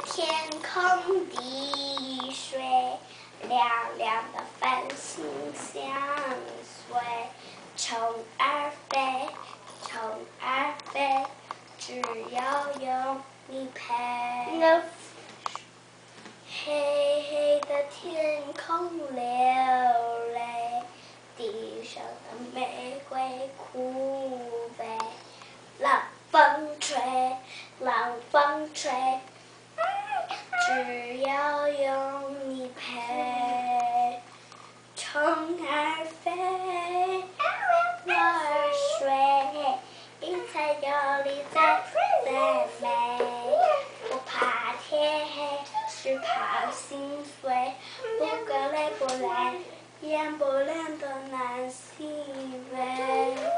天空滴水，亮亮的繁星相随。虫儿飞，虫儿飞，只要有你陪。黑黑的天空流泪，地上的玫瑰枯萎。冷风吹，冷风吹，只要有你陪。虫儿飞，鸟儿睡，一才有理在最美。不怕天黑，只怕心碎。不管累不累，眼不亮都难细微。